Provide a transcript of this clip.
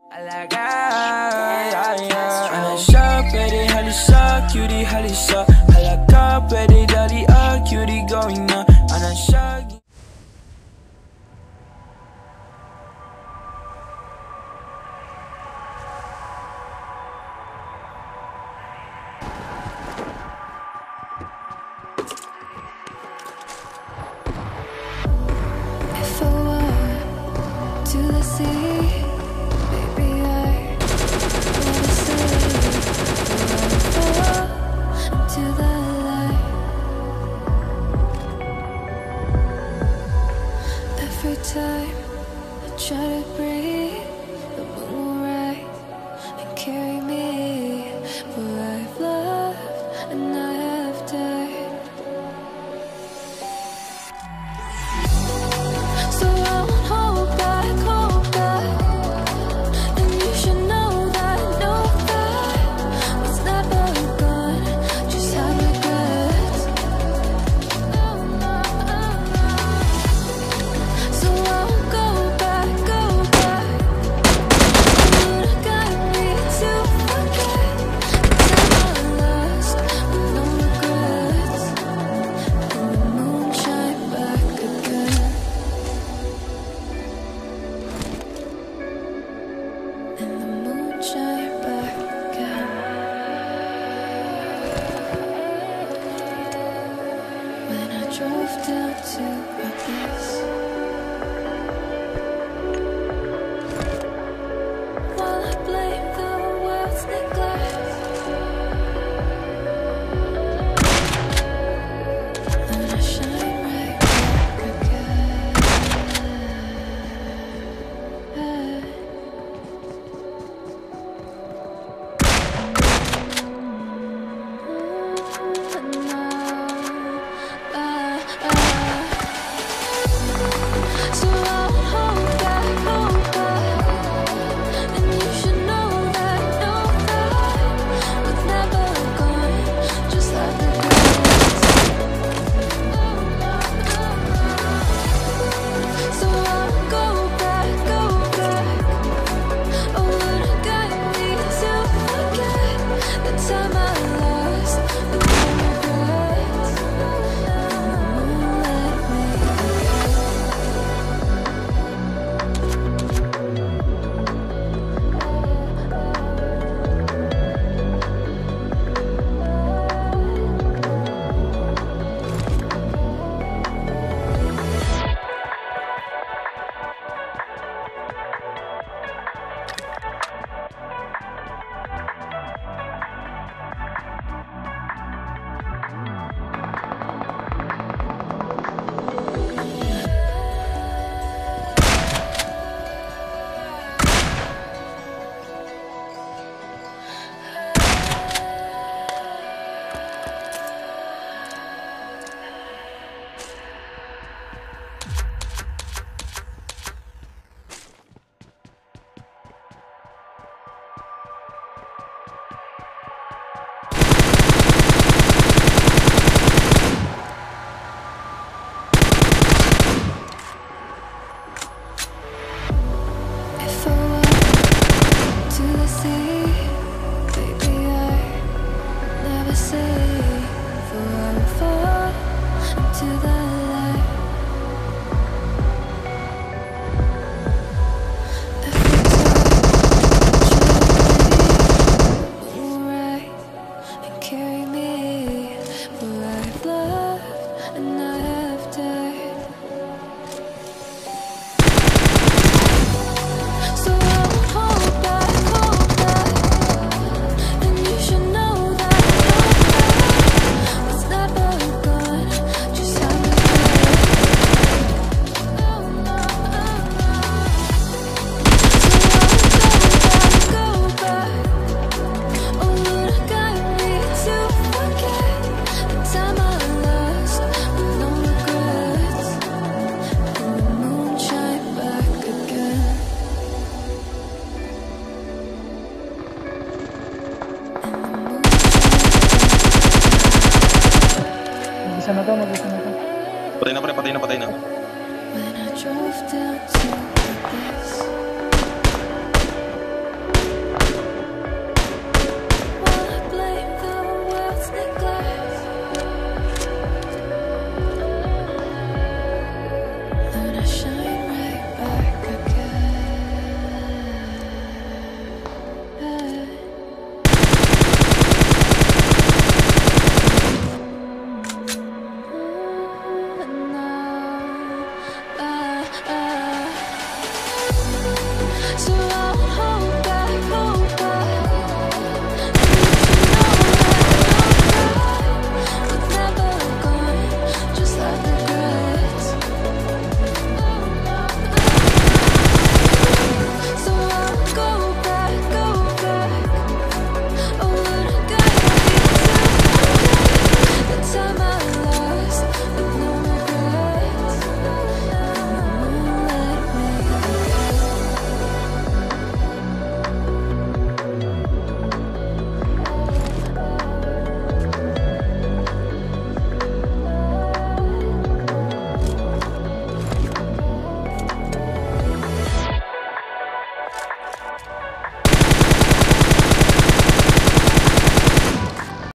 أنا شاب بدي هالشا كيوري هالشا هلا كاب بدي دالي كيوري going on أنا شاق If I were to the sea, baby, I wanna sail far into the light. Every time I try to breathe, the moon will rise and carry me. For I've loved and I have died. So I won't hold back, and you should know that was never gone, just have regrets. So I won't go back, you would've got me to forget the time I lost with no regrets, and the moon shine back again. And the moon shine back again. When I drove down to my place, while I blame the world's neglect, then I shine right back again. So I won't hold back, and you should know that was never gone, just have regrets. So I won't go back, oh, would've got me to forget the time I lost with no regrets, and the moon let me If I were to the sea, baby, I would never say for I would fall into the light. Every time I try to breathe, the moon will rise and carry me. For I've loved and I have died. So I won't hold back, and you should know that was never gone, just have regrets. So I won't go back, oh, would've got me to forget the time I lost with no regrets, and the moon shine back again. Mag-isa na to, mag-isa na to. Patay na pre, patay na. When I drove down to the place,